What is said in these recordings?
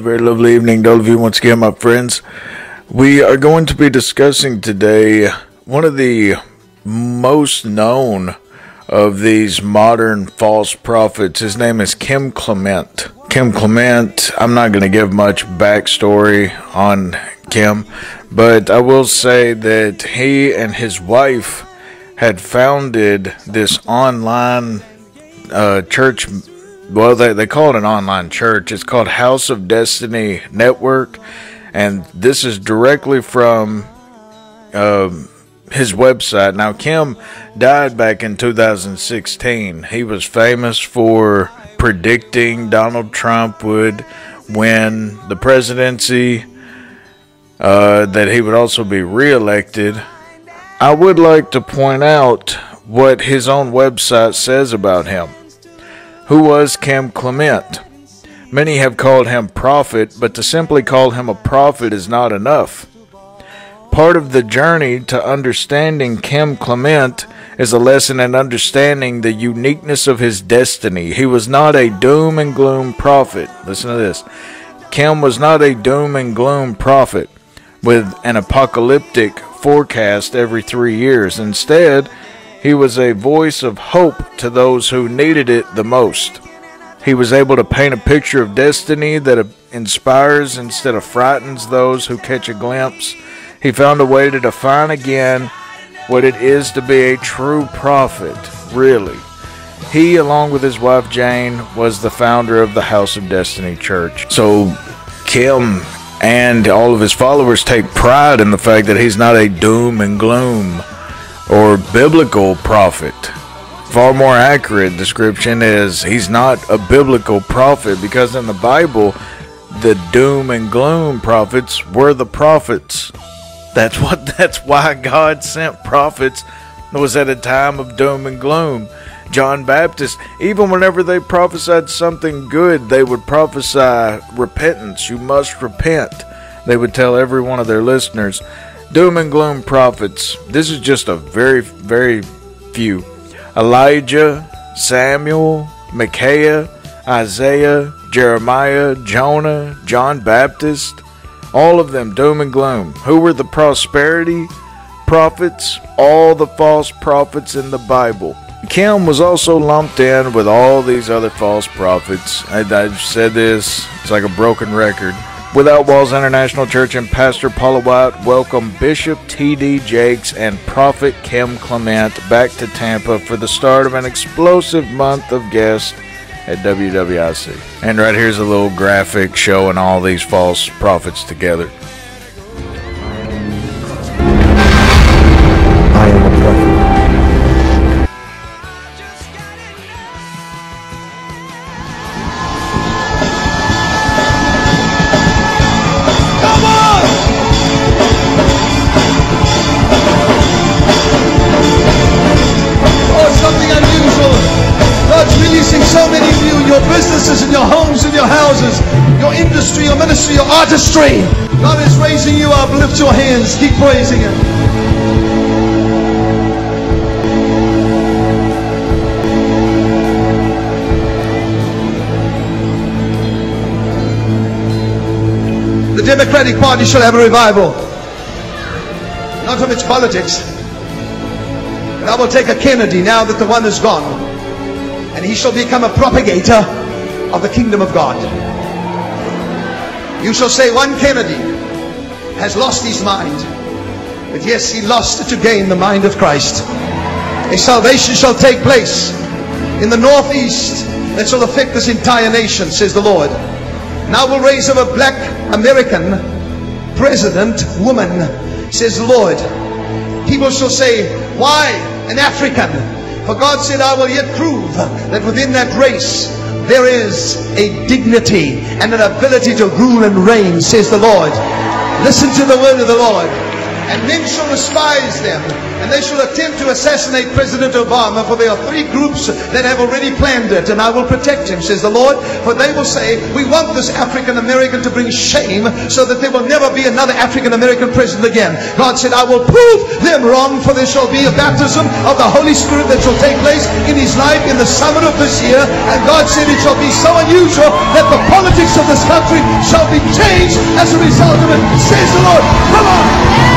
very lovely evening to all of you once again, my friends. We are going to be discussing today one of the most known of these modern false prophets. His name is Clement. Clement, I'm not going to give much backstory on Kim, but I will say that he and his wife had founded this online church. Well, they call it an online church. It's called House of Destiny Network, and this is directly from his website. Now, Kim died back in 2016. He was famous for predicting Donald Trump would win the presidency, that he would also be reelected. I would like to point out what his own website says about him. Who was Clement? Many have called him prophet, but to simply call him a prophet is not enough. Part of the journey to understanding Clement is a lesson in understanding the uniqueness of his destiny. He was not a doom and gloom prophet. Listen to this. Kim was not a doom and gloom prophet with an apocalyptic forecast every 3 years. Instead, he was a voice of hope to those who needed it the most. He was able to paint a picture of destiny that inspires instead of frightens those who catch a glimpse. He found a way to define again what it is to be a true prophet, really. He, along with his wife Jane, was the founder of the House of Destiny Church. So, Kim and all of his followers take pride in the fact that he's not a doom and gloom or biblical prophet. Far more accurate description is he's not a biblical prophet, because in the Bible, the doom and gloom prophets were the prophets. That's why God sent prophets. It was at a time of doom and gloom. John Baptist, even whenever they prophesied something good, they would prophesy repentance. You must repent. They would tell every one of their listeners. Doom and gloom prophets. This is just a very, very few. Elijah, Samuel, Micaiah, Isaiah, Jeremiah, Jonah, John Baptist. All of them doom and gloom. Who were the prosperity prophets? All the false prophets in the Bible. Kim was also lumped in with all these other false prophets. I've said this, it's like a broken record. Without Walls International Church and Pastor Paula White welcome Bishop T.D. Jakes and Prophet Clement back to Tampa for the start of an explosive month of guests at WWIC. And right here's a little graphic showing all these false prophets together. I am a prophet. Your businesses and your homes and your houses, your industry, your ministry, your artistry. God is raising you up. Lift your hands. Keep praising Him. The Democratic Party shall have a revival. Not from its politics. But I will take a Kennedy now that the one is gone, and he shall become a propagator of the kingdom of God. You shall say, one Kennedy has lost his mind, but yes, he lost it to gain the mind of Christ. A salvation shall take place in the northeast that shall affect this entire nation, says the Lord. Now we'll raise up a black American president woman, says the Lord. People shall say, why an African? For God said, I will yet prove that within that race there is a dignity and an ability to rule and reign, says the Lord. Listen to the word of the Lord. And men shall despise them, and they shall attempt to assassinate President Obama, for there are three groups that have already planned it, and I will protect him, says the Lord. For they will say, we want this African American to bring shame, so that there will never be another African American president again. God said, I will prove them wrong, for there shall be a baptism of the Holy Spirit that shall take place in his life in the summer of this year. And God said, it shall be so unusual that the politics of this country shall be changed as a result of it, says the Lord. Come on!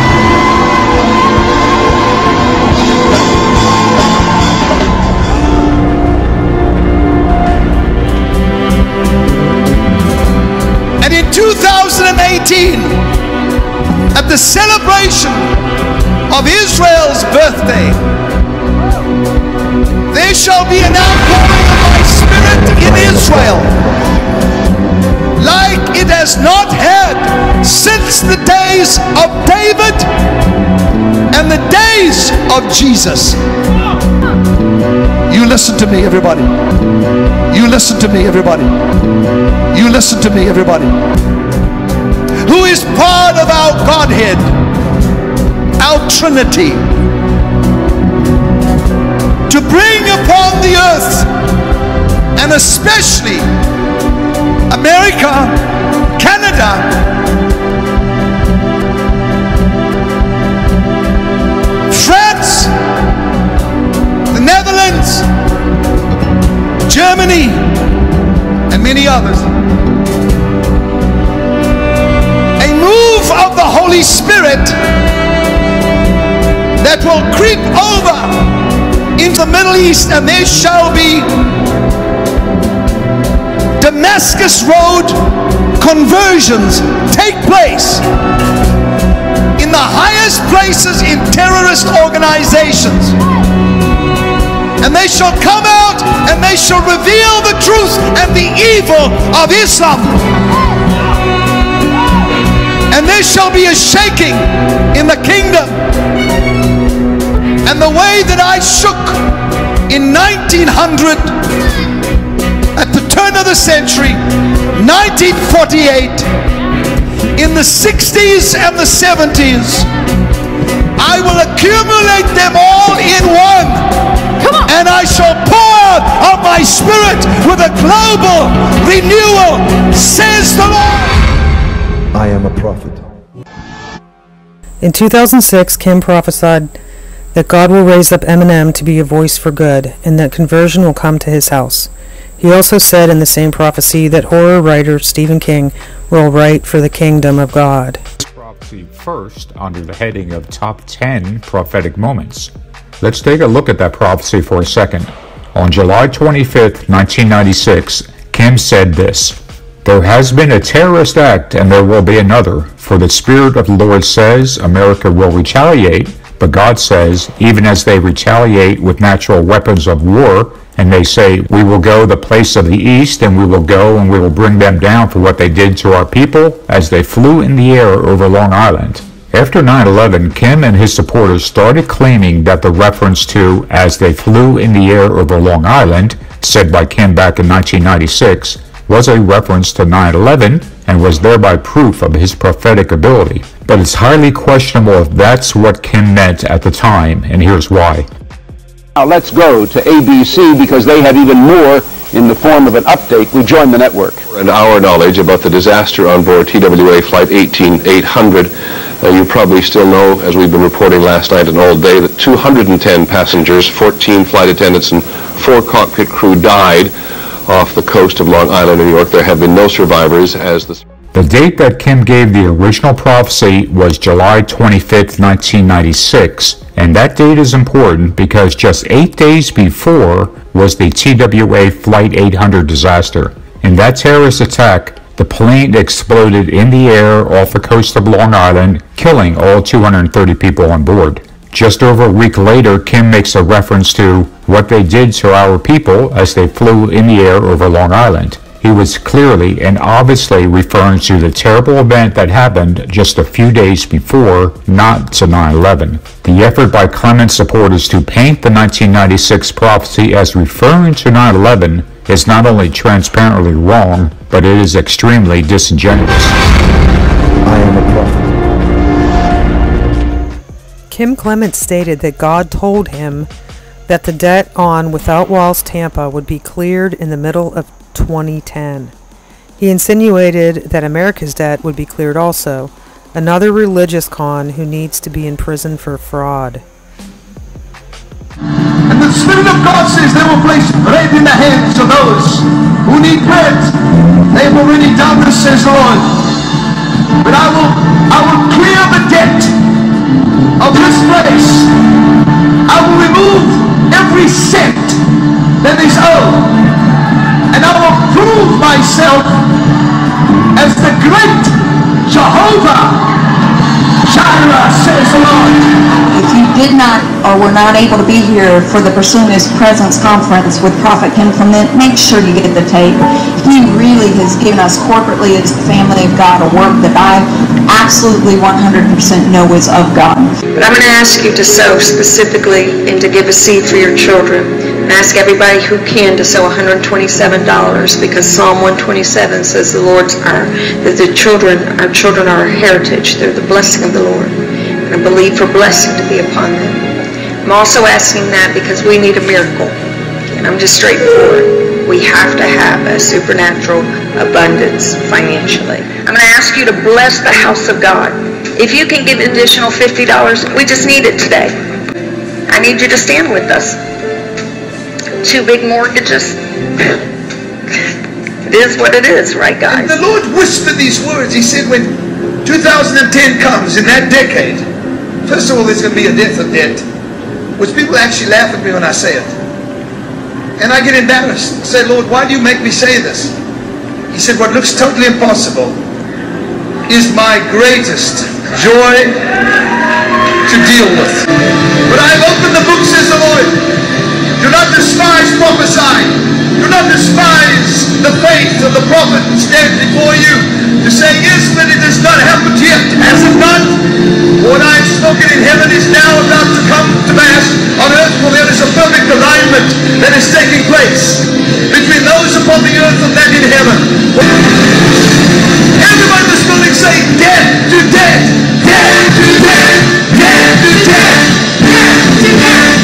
And in 2018, at the celebration of Israel's birthday, there shall be an outpouring of my Spirit in Israel like it has not had since the days of David and the days of Jesus. You listen to me, everybody. You listen to me, everybody. You listen to me, everybody. Who is part of our Godhead, our Trinity, to bring upon the earth, and especially America, Canada, France, the Netherlands, Germany, and many others. A move of the Holy Spirit that will creep over into the Middle East, and there shall be Damascus Road conversions take place in the highest places in terrorist organizations. And they shall come out and they shall reveal the truth and the evil of Islam. And there shall be a shaking in the kingdom. And the way that I shook in 1900, at the turn of the century, 1948, in the 60s and the 70s, I will accumulate them all in one. Come on. And I shall pour out of my Spirit with a global renewal, says the Lord. I am a prophet. In 2006, Kim prophesied that God will raise up Eminem to be a voice for good, and that conversion will come to his house. He also said in the same prophecy that horror writer Stephen King will write for the kingdom of God. Prophecy first under the heading of Top 10 Prophetic Moments. Let's take a look at that prophecy for a second. On July 25th, 1996, Kim said this: "There has been a terrorist act and there will be another, for the Spirit of the Lord says America will retaliate, but God says, even as they retaliate with natural weapons of war, and they say, we will go the place of the east, and we will go and we will bring them down for what they did to our people as they flew in the air over Long Island." After 9/11, Kim and his supporters started claiming that the reference to "as they flew in the air over Long Island," said by Kim back in 1996, was a reference to 9/11 and was thereby proof of his prophetic ability. But it's highly questionable if that's what Kim meant at the time, and here's why. Now let's go to ABC, because they have even more in the form of an update. We join the network. And our knowledge about the disaster on board TWA Flight 18800, you probably still know, as we've been reporting last night and all day, that 210 passengers, 14 flight attendants, and 4 cockpit crew died off the coast of Long Island, New York. There have been no survivors as The date that Kim gave the original prophecy was July 25th, 1996, and that date is important because just 8 days before was the TWA Flight 800 disaster. In that terrorist attack, the plane exploded in the air off the coast of Long Island, killing all 230 people on board. Just over a week later, Kim makes a reference to what they did to our people as they flew in the air over Long Island. He was clearly and obviously referring to the terrible event that happened just a few days before, not to 9/11. The effort by Clement supporters to paint the 1996 prophecy as referring to 9/11 is not only transparently wrong, but it is extremely disingenuous. I am a prophet. Kim Clement stated that God told him that the debt on Without Walls Tampa would be cleared in the middle of 2010. He insinuated that America's debt would be cleared also, another religious con who needs to be in prison for fraud. And the Spirit of God says they will place bread in the hands of those who need bread. They have already done this, says the Lord. But I will clear the debt of this place. I will remove every cent that is owed. And I will prove myself as the great Jehovah Jireh, says the Lord. If you did not or were not able to be here for the Pursuing His Presence conference with Prophet Kim Clement, make sure you get the tape. He really has given us corporately as the family of God a work that I absolutely 100% know is of God. But I'm going to ask you to sow specifically and to give a seed for your children. And ask everybody who can to sow $127 because Psalm 127 says the Lord's that our children are our heritage. They're the blessing of the Lord. And I believe for blessing to be upon them. I'm also asking that because we need a miracle. And I'm just straightforward. We have to have a supernatural abundance financially. I'm going to ask you to bless the house of God. If you can give an additional $50, we just need it today. I need you to stand with us. 2 big mortgages. It is what it is, right, guys? And the Lord whispered these words. He said, when 2010 comes, in that decade, first of all, there's going to be a death of debt, which people actually laugh at me when I say it. And I get embarrassed. I say, Lord, why do you make me say this? He said, what looks totally impossible is my greatest joy to deal with. But I've opened the book, says the Lord. Do not despise prophesying. Do not despise the faith of the prophet who stands before you to say, yes, but it has not happened yet. Has it not? What I have spoken in heaven is now about to come to pass on earth, for there is a perfect alignment that is taking place between those upon the earth and that in heaven. Everyone in this building say, death to death, death to death, death to death, death to death.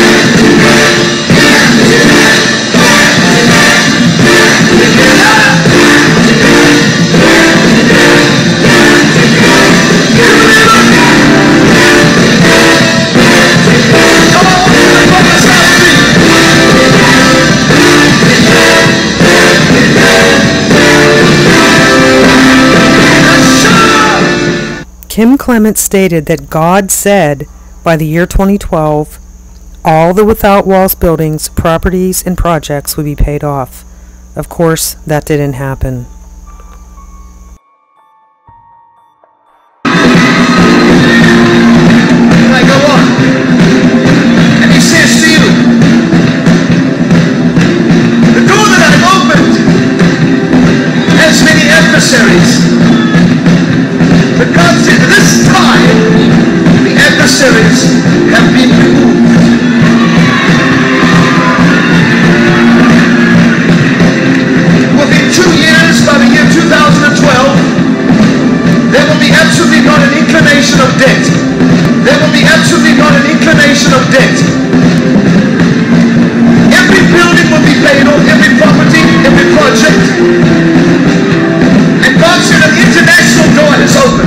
Kim Clement stated that God said by the year 2012, all the Without Walls buildings, properties, and projects would be paid off. Of course, that didn't happen. I go on. And he says to you, the door that I've opened has many adversaries. But God said, this time, the adversaries have been removed. Within 2 years, by the year 2012, there will be absolutely not an inclination of debt. There will be absolutely not an inclination of debt. Every building will be paid off, every property, every project. And God said an international door is open.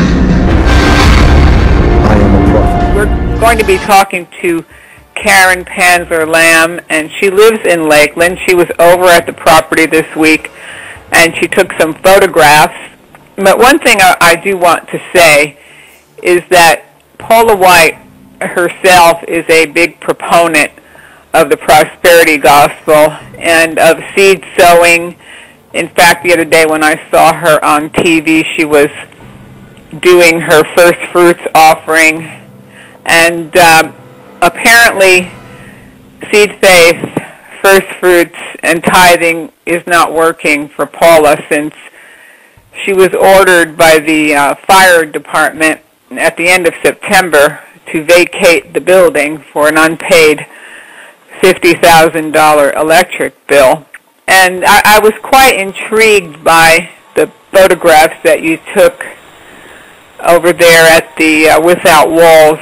I am a prophet. We're going to be talking to Karen Panzer-Lamb, and she lives in Lakeland. She was over at the property this week, and she took some photographs. But one thing I do want to say is that Paula White herself is a big proponent of the prosperity gospel and of seed sowing. In fact, the other day when I saw her on TV, she was doing her first fruits offering. And apparently, seed faith, first fruits, and tithing is not working for Paula since she was ordered by the fire department at the end of September to vacate the building for an unpaid $50,000 electric bill. And I was quite intrigued by the photographs that you took over there at the Without Walls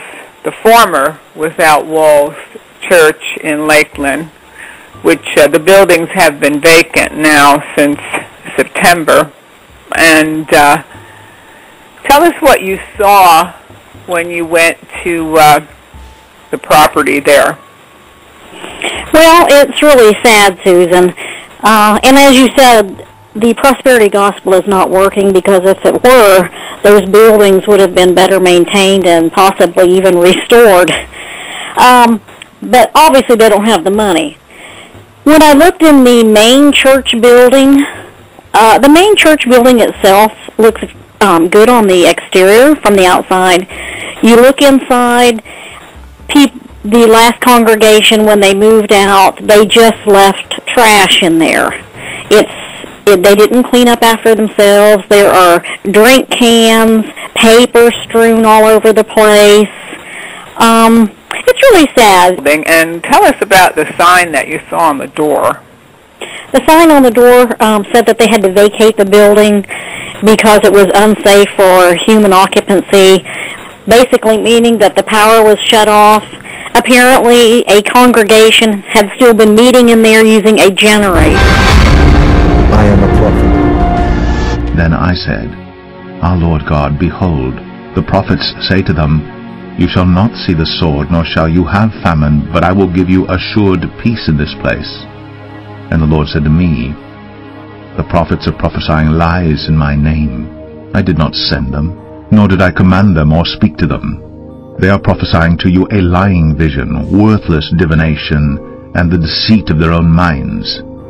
the former Without Walls Church in Lakeland, which the buildings have been vacant now since September. And tell us what you saw when you went to the property there. Well, it's really sad, Susan. And as you said, the prosperity gospel is not working, because if it were, those buildings would have been better maintained and possibly even restored. But obviously they don't have the money. When I looked in the main church building, the main church building itself looks good on the exterior from the outside. You look inside, the last congregation, when they moved out, they just left trash in there. They didn't clean up after themselves. There are drink cans, paper strewn all over the place. It's really sad. And tell us about the sign that you saw on the door. The sign on the door said that they had to vacate the building because it was unsafe for human occupancy, basically meaning that the power was shut off. Apparently, a congregation had still been meeting in there using a generator. I am a prophet. Then I said, Our Lord God, behold, the prophets say to them, You shall not see the sword, nor shall you have famine, but I will give you assured peace in this place. And the Lord said to me, The prophets are prophesying lies in my name. I did not send them, nor did I command them or speak to them. They are prophesying to you a lying vision, worthless divination, and the deceit of their own minds.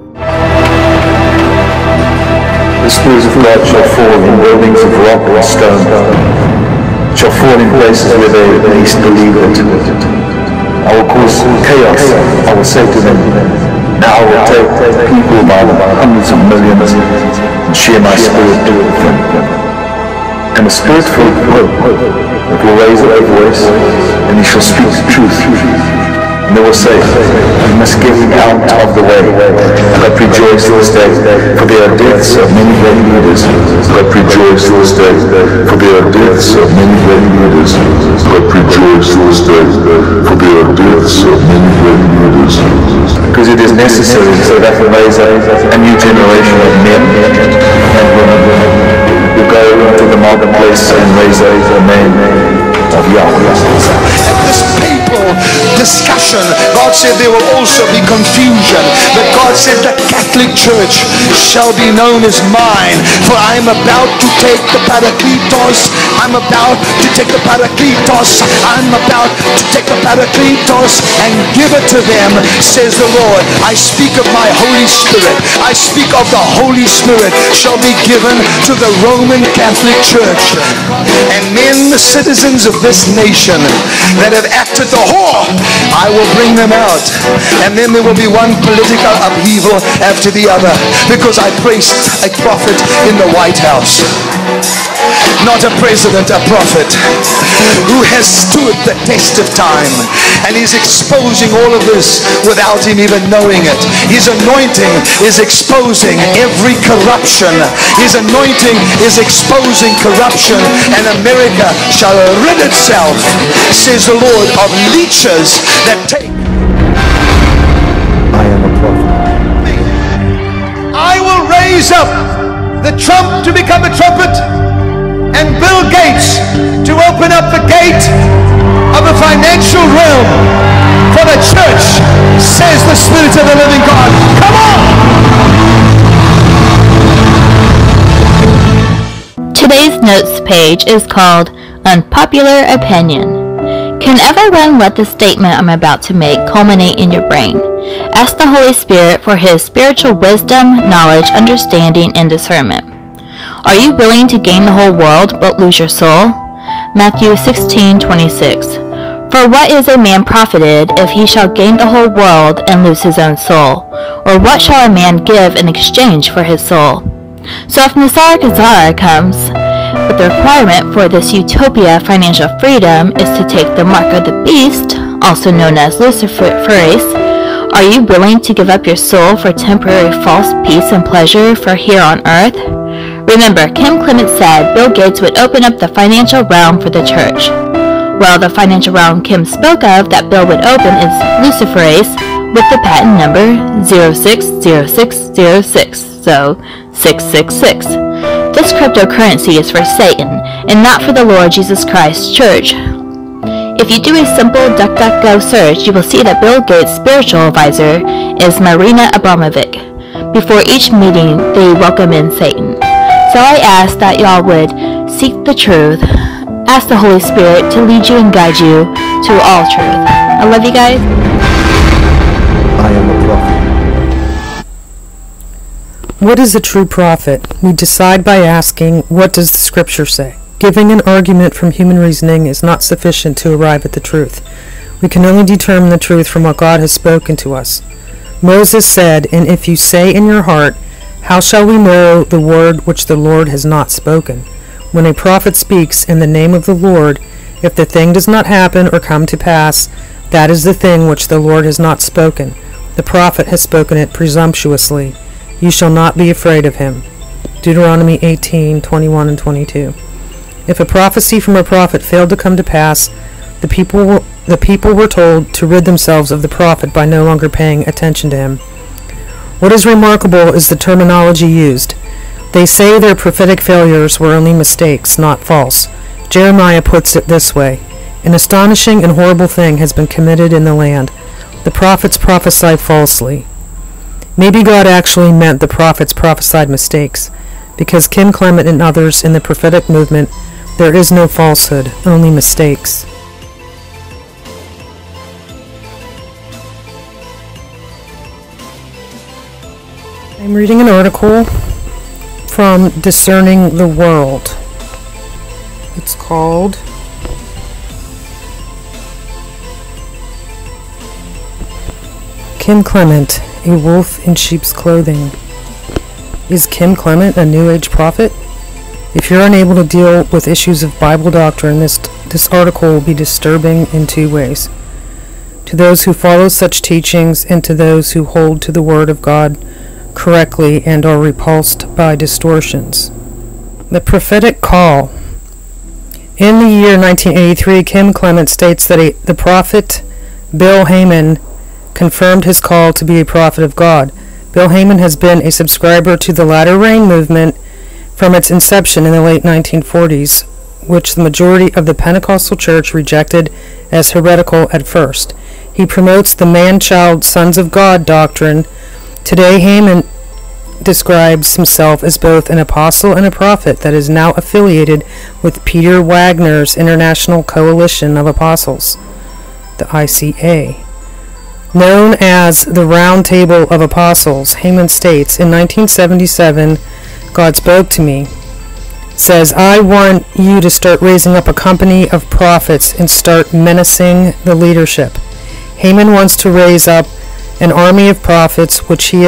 The Spirit of God shall fall in buildings of rock and stone, shall fall in places where they least believe it. I will cause chaos. I will say to them, Now I will take people by the hundreds of millions and share my Spirit with them. And the Spirit filled hope that will raise up a voice, and he shall speak the truth. And they will say, We must get out of the way. But rejoice this day, for there are deaths of many great leaders. But rejoice this day, for there are deaths of many great leaders. But rejoice this day, for there are deaths of many great leaders. Because it is necessary so that we raise up a new generation of men and women who go into the marketplace and raise up the name of Yahweh. At this papal discussion, God said there will also be confusion. But God said the Catholic Church shall be known as mine. For I am about to take the Parakletos. I'm about to take the Parakletos. I'm about to take the Parakletos and give it to them, says the Lord. I speak of my Holy Spirit. I speak of the Holy Spirit shall be given to the Roman Catholic Church. And men, the citizens of this nation that have acted the whore, I will bring them out. And then there will be one political upheaval after the other, because I placed a prophet in the White House. Not a president, a prophet who has stood the test of time, and he's exposing all of this without him even knowing it. His anointing is exposing every corruption. His anointing is exposing corruption, and America shall rid itself, says the Lord, of leeches that take. I am a prophet. I will raise up the trump to become a trumpet, and Bill Gates to open up the gate of the financial realm for the church, says the Spirit of the living God. Come on! Today's notes page is called Unpopular Opinion. Can everyone let the statement I'm about to make culminate in your brain? Ask the Holy Spirit for His spiritual wisdom, knowledge, understanding, and discernment. Are you willing to gain the whole world but lose your soul? Matthew 16:26. For what is a man profited if he shall gain the whole world and lose his own soul? Or what shall a man give in exchange for his soul? So if Nasar Khazar comes, but the requirement for this utopia financial freedom is to take the mark of the beast, also known as Luciferase, are you willing to give up your soul for temporary false peace and pleasure for here on earth? Remember, Clement said Bill Gates would open up the financial realm for the church. Well, the financial realm Kim spoke of that Bill would open is luciferase with the patent number 060606, so 666. This cryptocurrency is for Satan and not for the Lord Jesus Christ's church. If you do a simple DuckDuckGo search, you will see that Bill Gates' spiritual advisor is Marina Abramovic. Before each meeting, they welcome in Satan. So I ask that y'all would seek the truth. Ask the Holy Spirit to lead you and guide you to all truth. I love you guys. I am a prophet. What is a true prophet? We decide by asking, what does the scripture say? Giving an argument from human reasoning is not sufficient to arrive at the truth. We can only determine the truth from what God has spoken to us. Moses said, "And if you say in your heart, how shall we know the word which the Lord has not spoken?" When a prophet speaks in the name of the Lord, if the thing does not happen or come to pass, that is the thing which the Lord has not spoken. The prophet has spoken it presumptuously. You shall not be afraid of him. Deuteronomy 18:21 and 22. If a prophecy from a prophet failed to come to pass, the people were told to rid themselves of the prophet by no longer paying attention to him. What is remarkable is the terminology used. They say their prophetic failures were only mistakes, not false. Jeremiah puts it this way: "An astonishing and horrible thing has been committed in the land. The prophets prophesy falsely." Maybe God actually meant the prophets prophesied mistakes. Because Kim Clement and others in the prophetic movement, there is no falsehood, only mistakes. I'm reading an article from Discerning the World. It's called Kim Clement, a wolf in sheep's clothing. Is Kim Clement a New Age prophet? If you're unable to deal with issues of Bible doctrine, this article will be disturbing in two ways. To those who follow such teachings and to those who hold to the Word of God correctly and are repulsed by distortions. The prophetic call. In the year 1983, Kim Clement states that the prophet Bill Heyman confirmed his call to be a prophet of God. Bill Heyman has been a subscriber to the Latter Rain movement from its inception in the late 1940s, which the majority of the Pentecostal Church rejected as heretical at first. He promotes the man-child sons of God doctrine. Today, Heyman describes himself as both an apostle and a prophet that is now affiliated with Peter Wagner's International Coalition of Apostles, the ICA. Known as the Round Table of Apostles, Heyman states, in 1977, God spoke to me, says, "I want you to start raising up a company of prophets and start menacing the leadership." Heyman wants to raise up an army of prophets, which he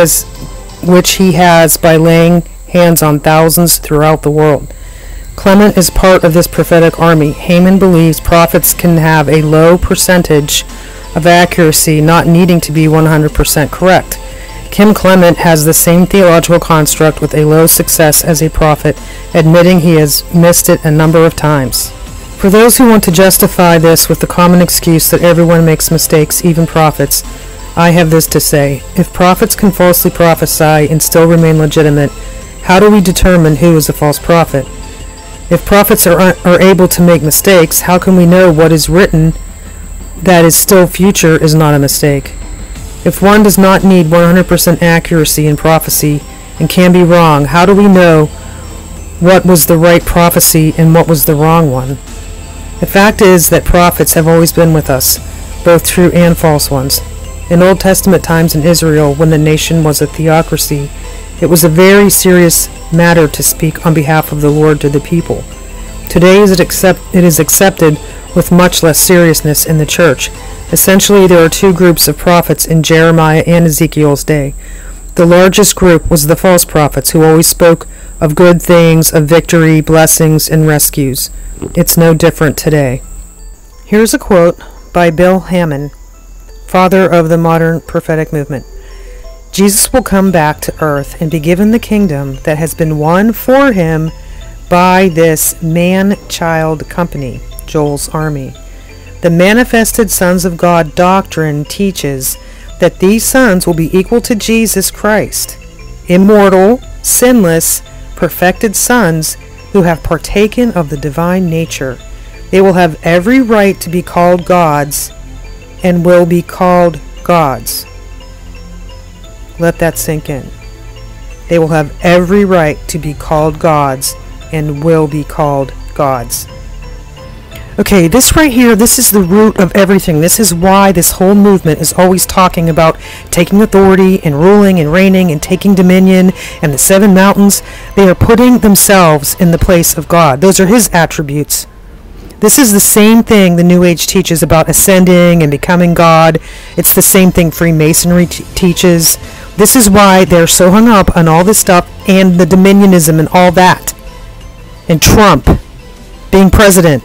has by laying hands on thousands throughout the world. Clement is part of this prophetic army. Heyman believes prophets can have a low percentage of accuracy, not needing to be 100% correct. Kim Clement has the same theological construct with a low success as a prophet, admitting he has missed it a number of times. For those who want to justify this with the common excuse that everyone makes mistakes, even prophets, I have this to say. If prophets can falsely prophesy and still remain legitimate, how do we determine who is a false prophet? If prophets are able to make mistakes, how can we know what is written that is still future is not a mistake? If one does not need 100% accuracy in prophecy and can be wrong, how do we know what was the right prophecy and what was the wrong one? The fact is that prophets have always been with us, both true and false ones. In Old Testament times in Israel, when the nation was a theocracy, it was a very serious matter to speak on behalf of the Lord to the people. Today it is accepted with much less seriousness in the church. Essentially, there are two groups of prophets in Jeremiah and Ezekiel's day. The largest group was the false prophets, who always spoke of good things, of victory, blessings, and rescues. It's no different today. Here's a quote by Bill Heyman, father of the modern prophetic movement. Jesus will come back to earth and be given the kingdom that has been won for him by this man-child company, Joel's army. The manifested sons of God doctrine teaches that these sons will be equal to Jesus Christ, immortal, sinless, perfected sons who have partaken of the divine nature. They will have every right to be called gods and will be called gods. Let that sink in. They will have every right to be called gods and will be called gods. Okay, this right here, this is the root of everything. This is why this whole movement is always talking about taking authority and ruling and reigning and taking dominion and the 7 mountains. They are putting themselves in the place of God. Those are his attributes. This is the same thing the New Age teaches about ascending and becoming God. It's the same thing Freemasonry teaches. This is why they're so hung up on all this stuff and the dominionism and all that. And Trump being president.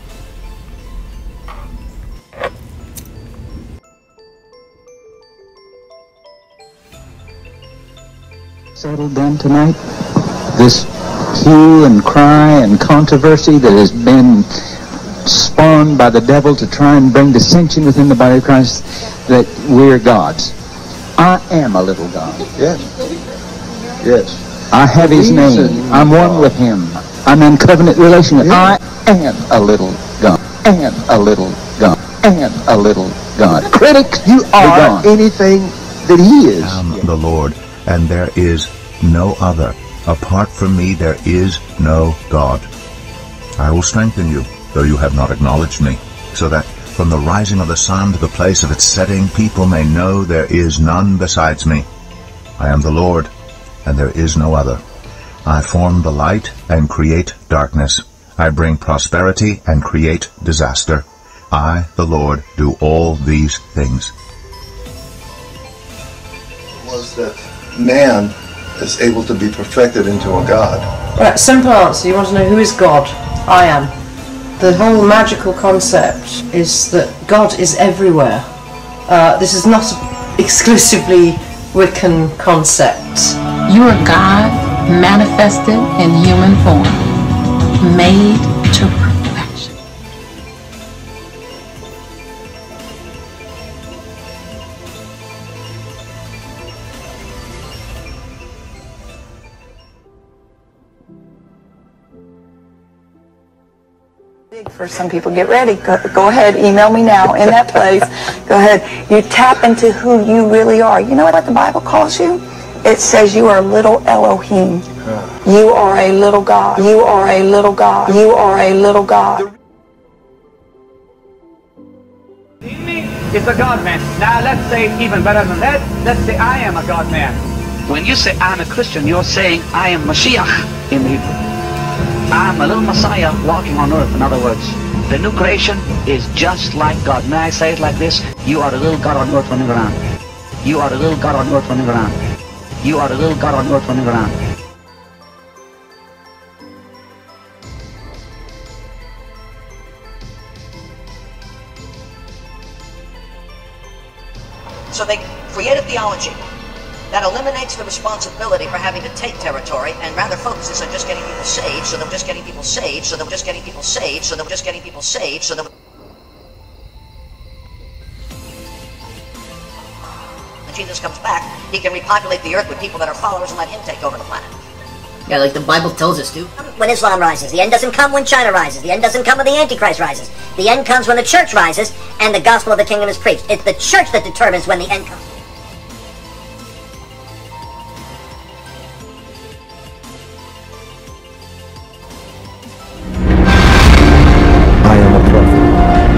Settled then tonight? This hue and cry and controversy that has been spawned by the devil to try and bring dissension within the body of Christ, that we're gods. I am a little God. Yes. Yes. I have his name. I'm one with him. I'm in covenant relationship. I am a little God. And a little God. And a little God. Critics, you are anything that he is. I am the Lord, and there is no other. Apart from me there is no God. I will strengthen you, though you have not acknowledged me, so that from the rising of the sun to the place of its setting people may know there is none besides me. I am the Lord, and there is no other. I form the light and create darkness. I bring prosperity and create disaster. I, the Lord, do all these things. Was that man is able to be perfected into a god? Right, simple answer. You want to know who is God? I am. The whole magical concept is that God is everywhere. This is not exclusively Wiccan concept. You are God manifested in human form, made to perfection. For some people, get ready. Go ahead, email me now in that place. Go ahead. You tap into who you really are. You know what the Bible calls you? It says you are little Elohim. You are a little God. You are a little God. You are a little God. It's a God man. Now let's say even better than that. Let's say I am a God man. When you say I'm a Christian, you're saying I am Mashiach in Hebrew. I'm a little Messiah walking on earth. In other words, the new creation is just like God. May I say it like this? You are a little God on earth running around. You are a little God on earth running around. You are a little God on earth running around. So they create a theology that eliminates the responsibility for having to take territory and rather focuses on just getting people saved, so they're just getting people saved, so they're just getting people saved, so they're just getting people saved, so they're... When Jesus comes back, he can repopulate the earth with people that are followers and let him take over the planet. Yeah, like the Bible tells us to. When Islam rises, the end doesn't come when China rises, the end doesn't come when the Antichrist rises. The end comes when the church rises and the gospel of the kingdom is preached. It's the church that determines when the end comes. I am a prophet.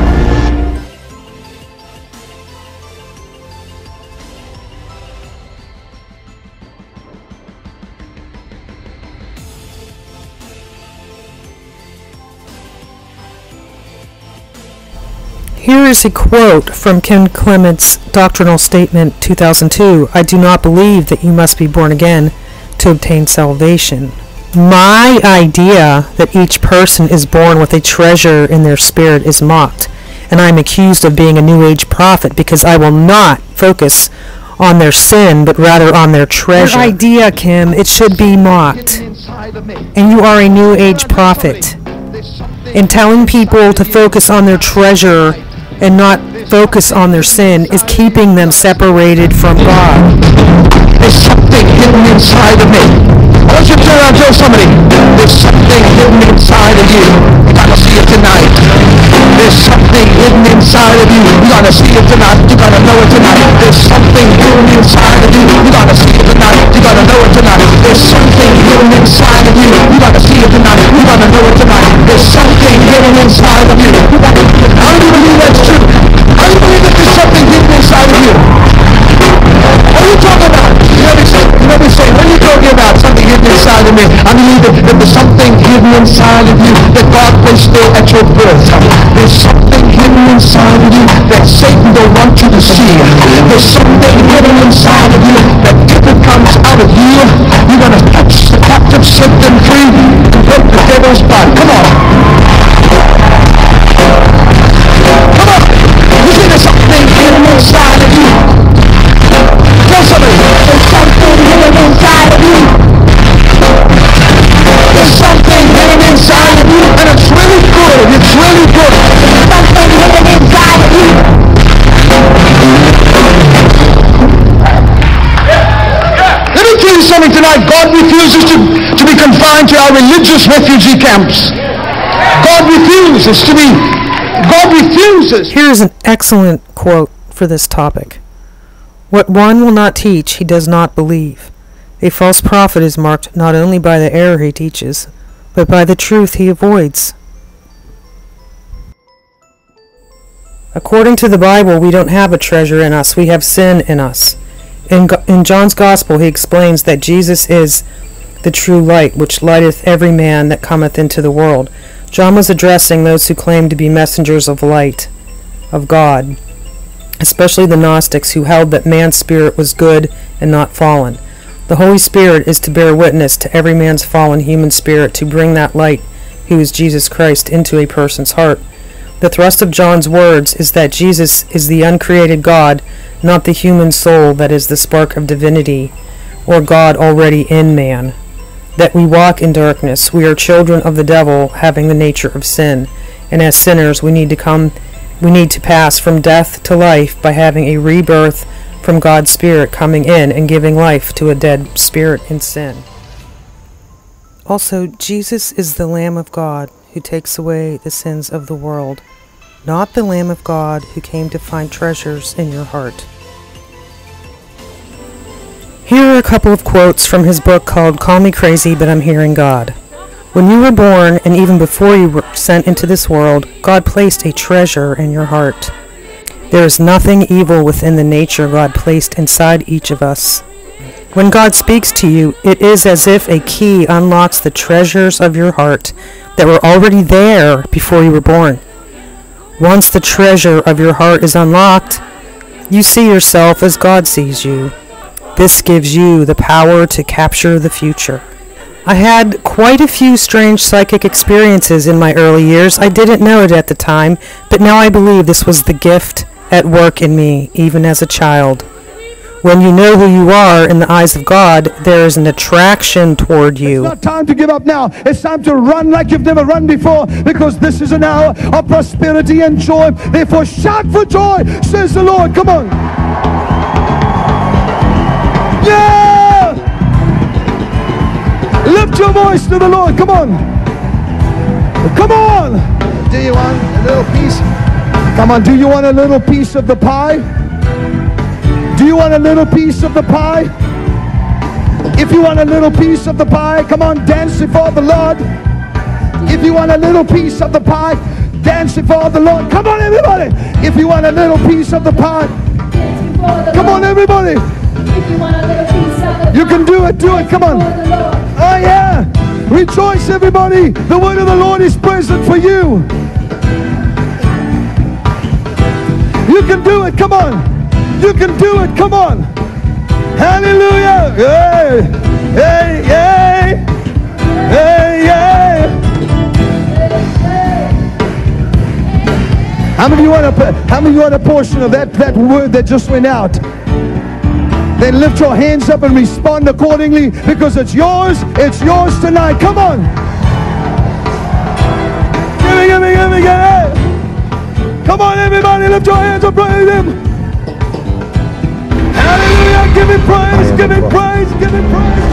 Here is a quote from Ken Clement's Doctrinal Statement 2002. I do not believe that you must be born again to obtain salvation. My idea that each person is born with a treasure in their spirit is mocked, and I am accused of being a New Age prophet because I will not focus on their sin, but rather on their treasure. Your idea, Kim, it should be mocked. And you are a New Age prophet. In telling people to focus on their treasure and not focus on their sin is keeping them separated from God. There's something hidden inside of me. I want you to turn around and tell somebody, there's something hidden inside of you. You gotta see it tonight. There's something hidden inside of you. You gotta see it tonight. You gotta know it tonight. There's something hidden inside of you. You gotta see it tonight. You gotta know it tonight. There's something hidden inside of you. You gotta see it tonight. You gotta know it tonight. There's something hidden inside of you. How do you believe that's true? How do you believe that there's something hidden inside of you? What are you talking about? You know me say, what are you talking about? Something hidden inside of me. I believe that there's something hidden inside of you that God placed there at your birth. There's something hidden inside of you that Satan don't want you to see. There's something hidden inside of you that if it comes out of you, you're going to touch the captive, set them free, and break the devil's body. Come on. Come on. You see there's something hidden inside of you. Tell somebody, there's something hidden inside of you. There's something hidden inside of you, and it's really good. It's really good. There's something hidden inside of you. Let me tell you something tonight. God refuses to be confined to our religious refugee camps. God refuses to be. God refuses. Here's an excellent quote for this topic. What one will not teach, he does not believe. A false prophet is marked not only by the error he teaches, but by the truth he avoids. According to the Bible, we don't have a treasure in us, we have sin in us. In John's Gospel, he explains that Jesus is the true light, which lighteth every man that cometh into the world. John was addressing those who claimed to be messengers of light, of God, especially the Gnostics who held that man's spirit was good and not fallen. The Holy Spirit is to bear witness to every man's fallen human spirit to bring that light, who is Jesus Christ, into a person's heart. The thrust of John's words is that Jesus is the uncreated God, not the human soul that is the spark of divinity, or God already in man. That we walk in darkness, we are children of the devil, having the nature of sin, and as sinners we need to pass from death to life by having a rebirth from God's Spirit coming in and giving life to a dead spirit in sin. Also, Jesus is the Lamb of God who takes away the sins of the world, not the Lamb of God who came to find treasures in your heart. Here are a couple of quotes from his book called Call Me Crazy, But I'm Hearing God. When you were born, and even before you were sent into this world, God placed a treasure in your heart. There is nothing evil within the nature God placed inside each of us. When God speaks to you, it is as if a key unlocks the treasures of your heart that were already there before you were born. Once the treasure of your heart is unlocked, you see yourself as God sees you. This gives you the power to capture the future. I had quite a few strange psychic experiences in my early years. I didn't know it at the time, but now I believe this was the gift at work in me, even as a child. When you know who you are in the eyes of God, there is an attraction toward you. It's not time to give up now. It's time to run like you've never run before, because this is an hour of prosperity and joy. Therefore, shout for joy, says the Lord. Come on. Yeah! Lift your voice to the Lord. Come on. Come on. Do you want a little piece? Come on. Do you want a little piece of the pie? Do you want a little piece of the pie? If you want a little piece of the pie, come on, dance before the Lord. If you want a little piece of the pie, dance before the Lord. Come on, everybody. If you want a little piece of the pie, come on, everybody. You can do it, do it. Come on. Oh, yeah. Rejoice, everybody. The word of the Lord is present for you. You can do it. Come on. You can do it. Come on. Hallelujah. Hey, hey, hey, hey, hey. How many of you want a portion of that word that just went out? Then lift your hands up and respond accordingly, because it's yours. It's yours tonight. Come on. Give me, give me, give me, give me. Come on, everybody, lift your hands and praise Him. Hallelujah. Give Him praise, give Him praise, give Him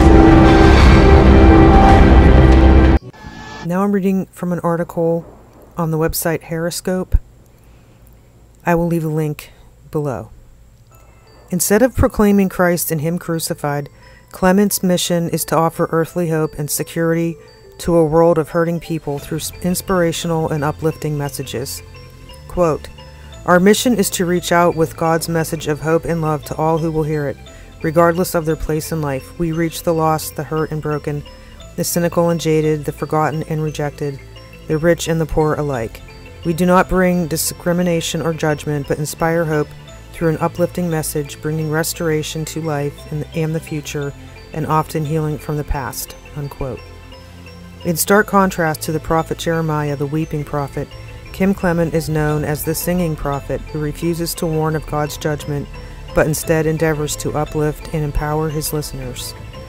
praise. Now I'm reading from an article on the website Herescope. I will leave a link below. Instead of proclaiming Christ and Him crucified, Clement's mission is to offer earthly hope and security to a world of hurting people through inspirational and uplifting messages. Quote, "Our mission is to reach out with God's message of hope and love to all who will hear it, regardless of their place in life. We reach the lost, the hurt and broken, the cynical and jaded, the forgotten and rejected, the rich and the poor alike. We do not bring discrimination or judgment, but inspire hope through an uplifting message, bringing restoration to life and the future, and often healing from the past." Unquote. In stark contrast to the prophet Jeremiah, the weeping prophet, Kim Clement is known as the singing prophet, who refuses to warn of God's judgment, but instead endeavors to uplift and empower his listeners.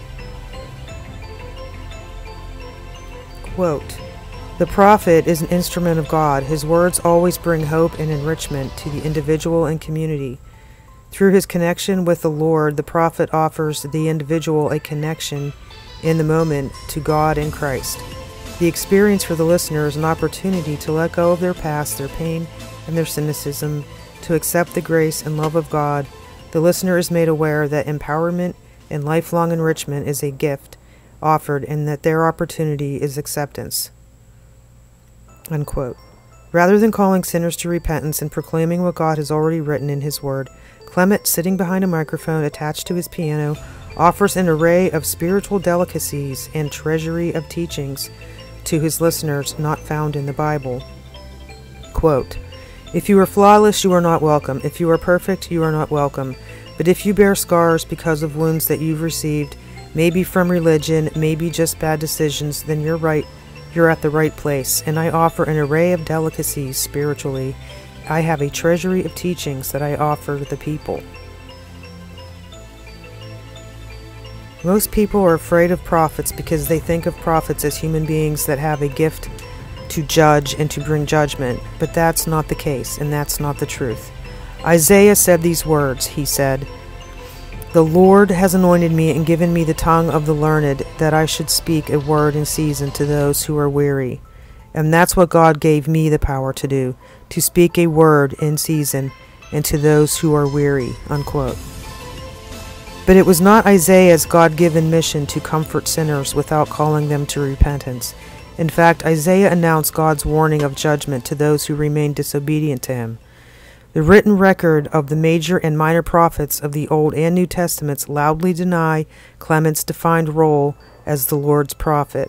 Quote, "The prophet is an instrument of God. His words always bring hope and enrichment to the individual and community. Through his connection with the Lord, the prophet offers the individual a connection in the moment to God and Christ. The experience for the listener is an opportunity to let go of their past, their pain, and their cynicism, to accept the grace and love of God. The listener is made aware that empowerment and lifelong enrichment is a gift offered, and that their opportunity is acceptance." Unquote. Rather than calling sinners to repentance and proclaiming what God has already written in His Word, Clement, sitting behind a microphone attached to his piano, offers an array of spiritual delicacies and treasury of teachings to his listeners not found in the Bible. Quote, "If you are flawless, you are not welcome. If you are perfect, you are not welcome. But if you bear scars because of wounds that you've received, maybe from religion, maybe just bad decisions, then you're right. You're at the right place, and I offer an array of delicacies spiritually. I have a treasury of teachings that I offer the people." Most people are afraid of prophets because they think of prophets as human beings that have a gift to judge and to bring judgment, but that's not the case, and that's not the truth. Isaiah said these words. He said, "The Lord has anointed me and given me the tongue of the learned, that I should speak a word in season to those who are weary." And that's what God gave me the power to do, to speak a word in season and to those who are weary. Unquote. But it was not Isaiah's God-given mission to comfort sinners without calling them to repentance. In fact, Isaiah announced God's warning of judgment to those who remained disobedient to Him. The written record of the major and minor prophets of the Old and New Testaments loudly deny Clement's defined role as the Lord's prophet.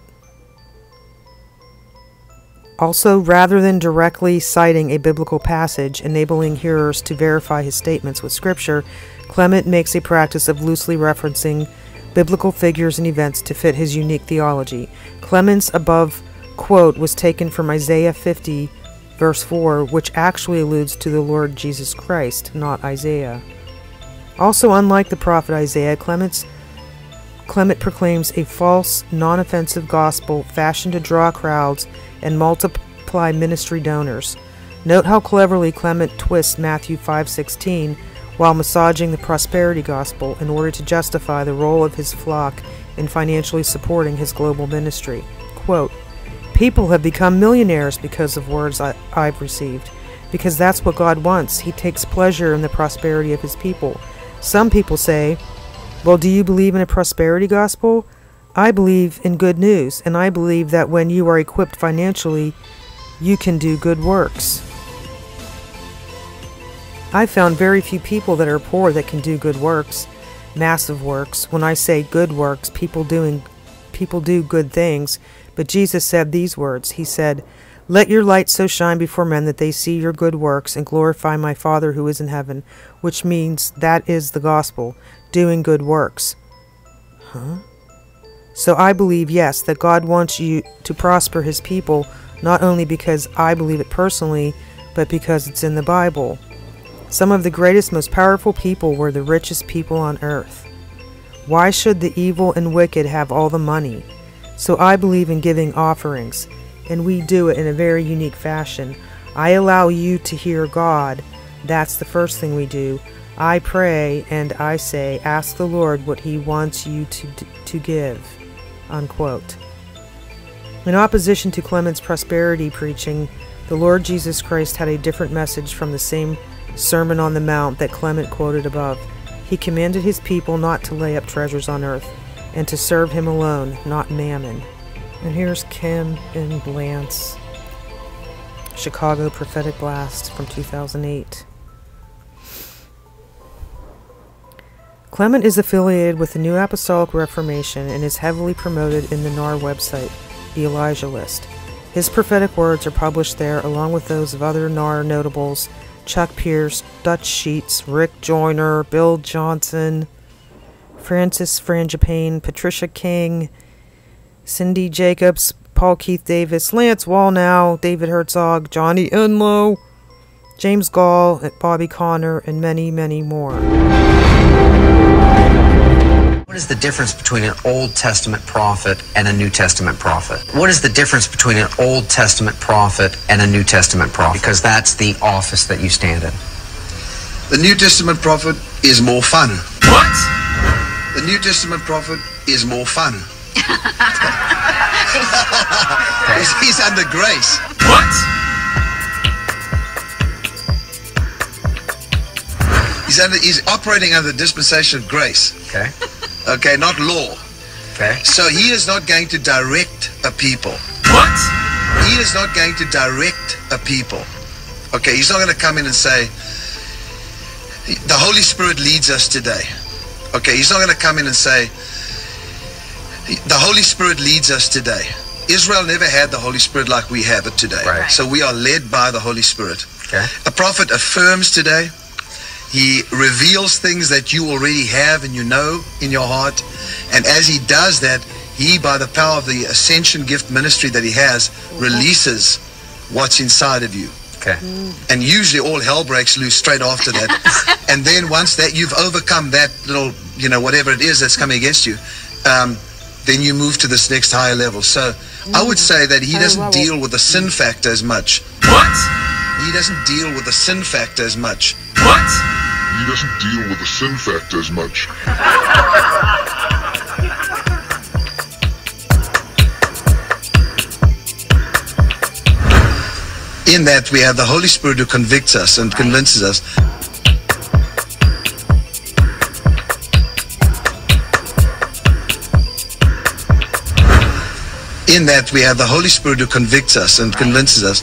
Also, rather than directly citing a biblical passage, enabling hearers to verify his statements with Scripture, Clement makes a practice of loosely referencing biblical figures and events to fit his unique theology. Clement's above quote was taken from Isaiah 50, verse 4, which actually alludes to the Lord Jesus Christ, not Isaiah. Also, unlike the prophet Isaiah, Clement proclaims a false, non-offensive gospel fashioned to draw crowds and multiply ministry donors. Note how cleverly Clement twists Matthew 5:16 while massaging the prosperity gospel in order to justify the role of his flock in financially supporting his global ministry. Quote, "People have become millionaires because of words I've received, because that's what God wants. He takes pleasure in the prosperity of His people." Some people say, "Well, do you believe in a prosperity gospel?" I believe in good news, and I believe that when you are equipped financially, you can do good works. I've found very few people that are poor that can do good works, massive works. When I say good works, people do good things, but Jesus said these words. He said, "Let your light so shine before men that they see your good works and glorify my Father who is in heaven," which means that is the gospel, doing good works. Huh? So I believe, yes, that God wants you to prosper His people, not only because I believe it personally, but because it's in the Bible. Some of the greatest, most powerful people were the richest people on earth. Why should the evil and wicked have all the money? So I believe in giving offerings, and we do it in a very unique fashion. I allow you to hear God. That's the first thing we do. I pray and I say, ask the Lord what He wants you to give." Unquote. In opposition to Clement's prosperity preaching, the Lord Jesus Christ had a different message from the same Sermon on the Mount that Clement quoted above. He commanded His people not to lay up treasures on earth, and to serve Him alone, not mammon. And here's Kim and Lance. Chicago Prophetic Blast from 2008. Clement is affiliated with the New Apostolic Reformation and is heavily promoted in the NAR website, the Elijah List. His prophetic words are published there along with those of other NAR notables: Chuck Pierce, Dutch Sheets, Rick Joyner, Bill Johnson, Francis Frangipane, Patricia King, Cindy Jacobs, Paul Keith Davis, Lance Wallnow, David Herzog, Johnny Enlow, James Gall, Bobby Connor, and many, many more. What is the difference between an Old Testament prophet and a New Testament prophet? What is the difference between an Old Testament prophet and a New Testament prophet? Because that's the office that you stand in. The New Testament prophet is more fun. What? The New Testament prophet is more fun. He's under grace. What? He's operating under the dispensation of grace. Okay. Okay, not law. Okay. So he is not going to direct a people. What? He is not going to direct a people. Okay, he's not going to come in and say, the Holy Spirit leads us today. Okay, he's not going to come in and say, the Holy Spirit leads us today. Israel never had the Holy Spirit like we have it today. Right. So we are led by the Holy Spirit. Okay. A prophet affirms today. He reveals things that you already have and you know in your heart. And as he does that, he, by the power of the ascension gift ministry that he has, releases what's inside of you. Okay. And usually all hell breaks loose straight after that. And then once that you've overcome that little, whatever it is that's coming against you, then you move to this next higher level. So I would say that he doesn't deal with the sin factor as much. What? He doesn't deal with the sin factor as much. What? He doesn't deal with the sin factor as much. In that we have the Holy Spirit who convicts us and convinces us. In that we have the Holy Spirit who convicts us and convinces us.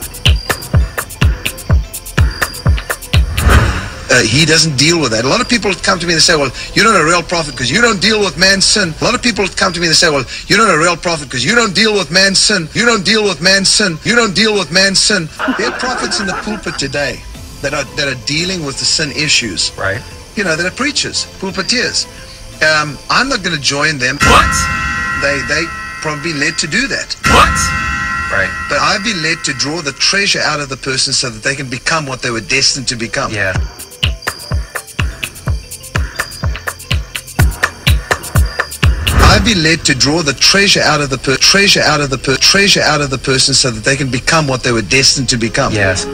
He doesn't deal with that. A lot of people come to me and say, well, you're not a real prophet because you don't deal with man's sin. A lot of people come to me and say, well, you're not a real prophet because you don't deal with man's sin. You don't deal with man's sin. You don't deal with man's sin. There are prophets in the pulpit today that are dealing with the sin issues. Right. That are preachers, pulpiteers. I'm not going to join them. What? They probably led to do that. What? Right. But I've been led to draw the treasure out of the person so that they can become what they were destined to become. Yeah. I've been led to draw the treasure out of the person so that they can become what they were destined to become. Yes.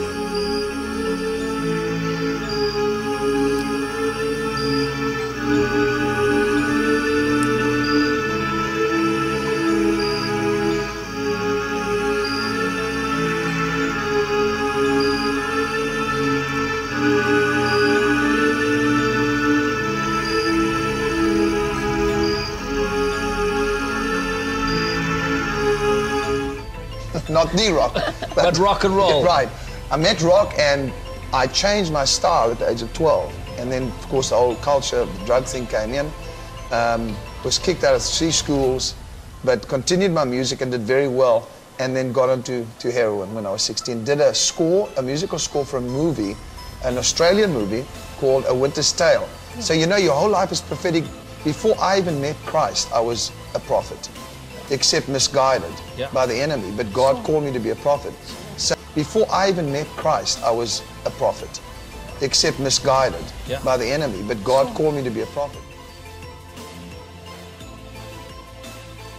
Not the rock, but rock and roll. Right. I met rock and I changed my style at the age of 12. And then, of course, the whole culture, the drug thing came in. Was kicked out of 3 schools, but continued my music and did very well. And then got into heroin when I was 16. Did a musical score for a movie, an Australian movie called A Winter's Tale. So your whole life is prophetic. Before I even met Christ, I was a prophet. Except misguided by the enemy, but God called me to be a prophet. So before I even met Christ, I was a prophet, except misguided by the enemy, but God called me to be a prophet.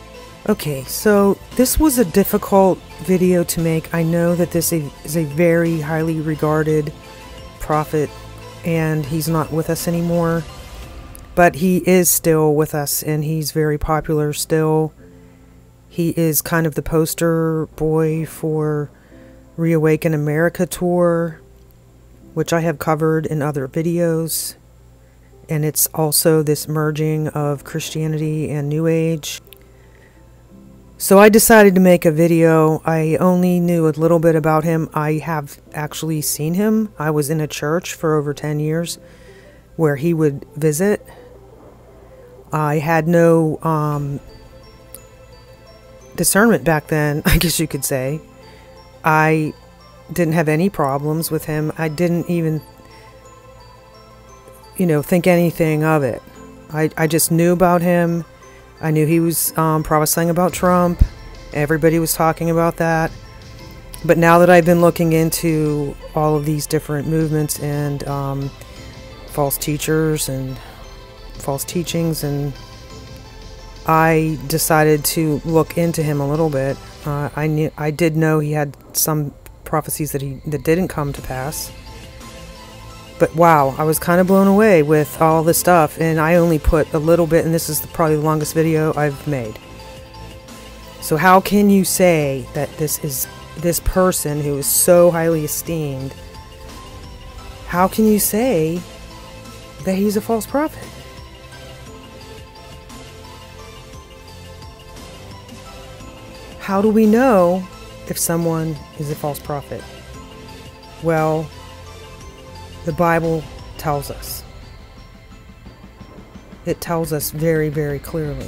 Okay, so this was a difficult video to make. I know that this is a very highly regarded prophet, and he's not with us anymore. But he is still with us, and he's very popular still. He is kind of the poster boy for Reawaken America tour, which I have covered in other videos. And it's also this merging of Christianity and New Age. So I decided to make a video. I only knew a little bit about him. I have actually seen him. I was in a church for over 10 years where he would visit. I had no discernment back then, I guess you could say. I didn't have any problems with him. I didn't even, think anything of it. I just knew about him. I knew he was prophesying about Trump. Everybody was talking about that. But now that I've been looking into all of these different movements and false teachers and false teachings, and I decided to look into him a little bit. I did know he had some prophecies that didn't come to pass. But wow, I was kind of blown away with all this stuff, and I only put a little bit, and this is probably the longest video I've made. So how can you say that this person who is so highly esteemed, how can you say that he's a false prophet? How do we know if someone is a false prophet? Well, the Bible tells us. It tells us very, very clearly.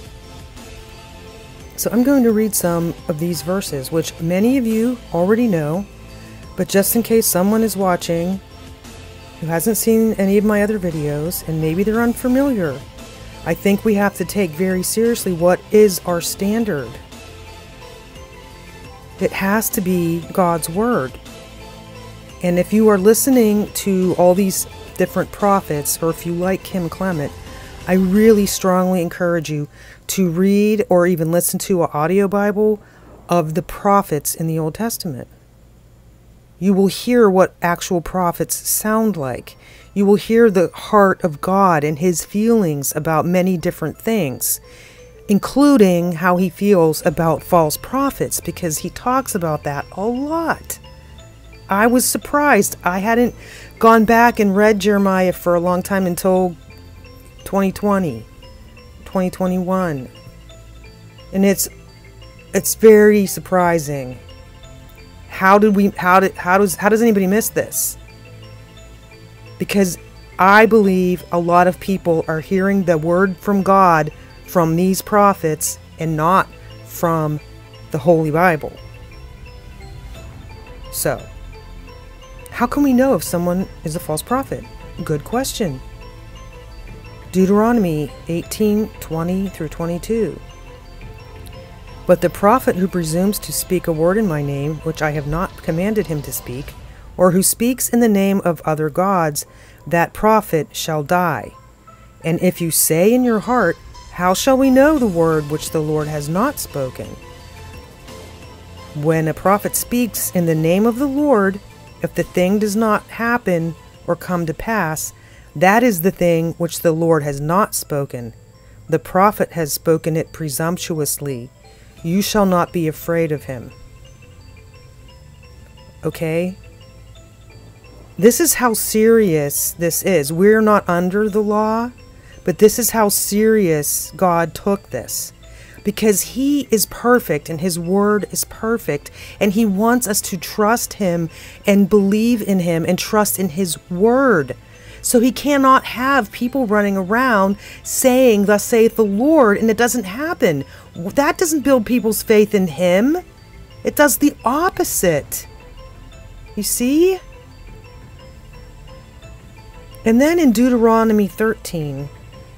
So I'm going to read some of these verses, which many of you already know, but just in case someone is watching who hasn't seen any of my other videos, and maybe they're unfamiliar, I think we have to take very seriously what is our standard. It has to be God's Word. And if you are listening to all these different prophets, or if you like Clement, I really strongly encourage you to read or even listen to an audio Bible of the prophets in the Old Testament. You will hear what actual prophets sound like. You will hear the heart of God and his feelings about many different things, including how he feels about false prophets, because he talks about that a lot. I was surprised. I hadn't gone back and read Jeremiah for a long time until 2020, 2021. And it's very surprising. How does anybody miss this? Because I believe a lot of people are hearing the word from God from these prophets and not from the Holy Bible. So, how can we know if someone is a false prophet? Good question. Deuteronomy 18:20 through 22. But the prophet who presumes to speak a word in my name, which I have not commanded him to speak, or who speaks in the name of other gods, that prophet shall die. And if you say in your heart, how shall we know the word which the Lord has not spoken? When a prophet speaks in the name of the Lord, if the thing does not happen or come to pass, that is the thing which the Lord has not spoken. The prophet has spoken it presumptuously. You shall not be afraid of him. Okay? This is how serious this is. We're not under the law, but this is how serious God took this. Because he is perfect and his word is perfect, and he wants us to trust him and believe in him and trust in his word. So he cannot have people running around saying, "Thus saith the Lord," and it doesn't happen. That doesn't build people's faith in him. It does the opposite. You see? And then in Deuteronomy 13,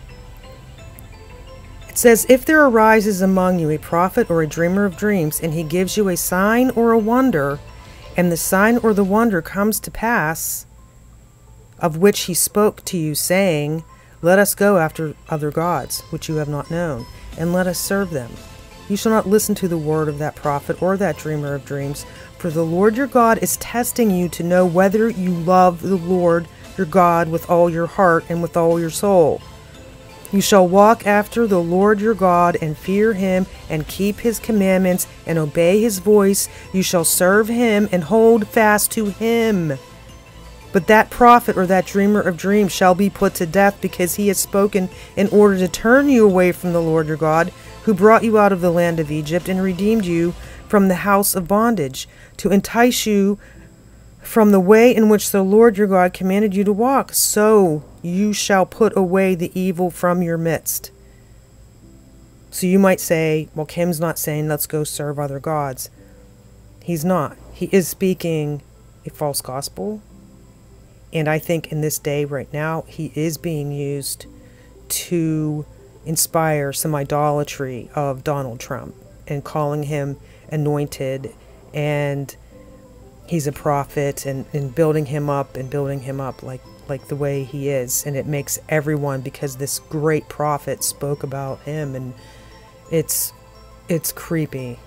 it says, if there arises among you a prophet or a dreamer of dreams, and he gives you a sign or a wonder, and the sign or the wonder comes to pass, of which he spoke to you, saying, let us go after other gods, which you have not known, and let us serve them. You shall not listen to the word of that prophet or that dreamer of dreams, for the Lord your God is testing you to know whether you love the Lord your God with all your heart and with all your soul. You shall walk after the Lord your God and fear him and keep his commandments and obey his voice. You shall serve him and hold fast to him. But that prophet or that dreamer of dreams shall be put to death, because he has spoken in order to turn you away from the Lord your God, who brought you out of the land of Egypt and redeemed you from the house of bondage, to entice you from the way in which the Lord your God commanded you to walk. So you shall put away the evil from your midst. So you might say, well, Kim's not saying let's go serve other gods. He's not. He is speaking a false gospel. And I think in this day right now, he is being used to inspire some idolatry of Donald Trump and calling him anointed, and he's a prophet, and building him up like the way he is. And it makes everyone, because this great prophet spoke about him, and it's creepy.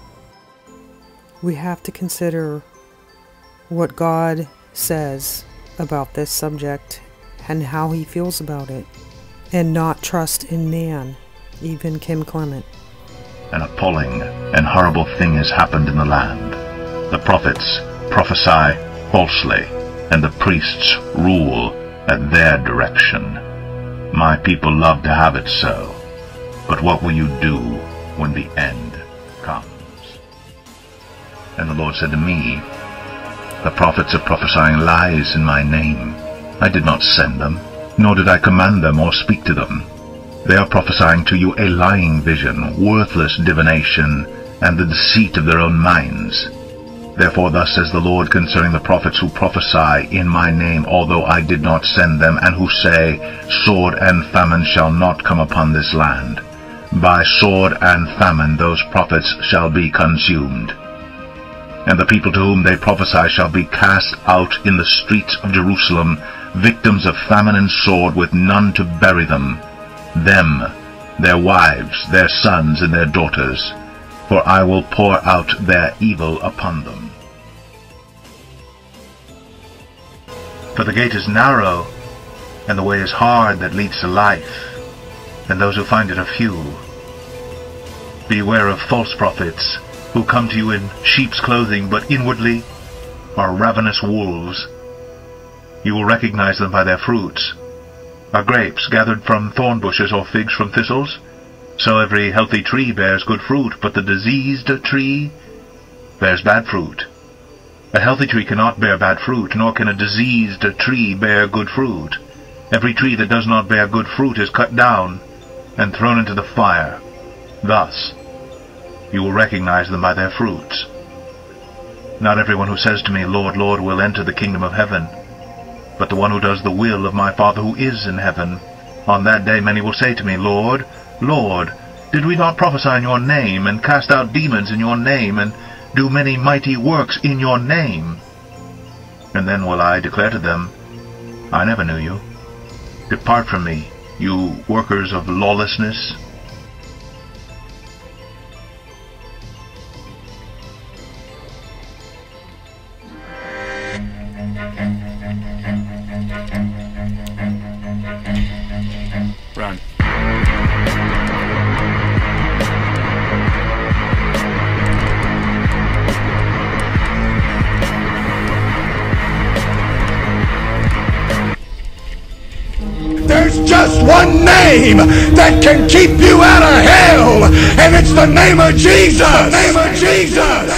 We have to consider what God says about this subject and how he feels about it, and not trust in man, even Kim Clement. An appalling and horrible thing has happened in the land. The prophets prophesy falsely, and the priests rule at their direction. My people love to have it so, but what will you do when the end comes? And the Lord said to me, the prophets are prophesying lies in my name. I did not send them, nor did I command them or speak to them. They are prophesying to you a lying vision, worthless divination, and the deceit of their own minds. Therefore thus says the Lord concerning the prophets who prophesy in my name, although I did not send them, and who say, sword and famine shall not come upon this land. By sword and famine those prophets shall be consumed. And the people to whom they prophesy shall be cast out in the streets of Jerusalem, victims of famine and sword, with none to bury them, their wives, their sons, and their daughters, for I will pour out their evil upon them. For the gate is narrow, and the way is hard that leads to life, and those who find it are few. Beware of false prophets, who come to you in sheep's clothing, but inwardly are ravenous wolves. You will recognize them by their fruits. Are grapes gathered from thorn bushes, or figs from thistles? So every healthy tree bears good fruit, but the diseased tree bears bad fruit. A healthy tree cannot bear bad fruit, nor can a diseased tree bear good fruit. Every tree that does not bear good fruit is cut down and thrown into the fire. Thus you will recognize them by their fruits. Not everyone who says to me, Lord, Lord, will enter the kingdom of heaven, but the one who does the will of my Father who is in heaven. On that day many will say to me, Lord, Lord, did we not prophesy in your name, and cast out demons in your name, and do many mighty works in your name? And then will I declare to them, I never knew you. Depart from me, you workers of lawlessness. Run. There's just one name that can keep you out of hell, and it's the name of Jesus. The name of Jesus.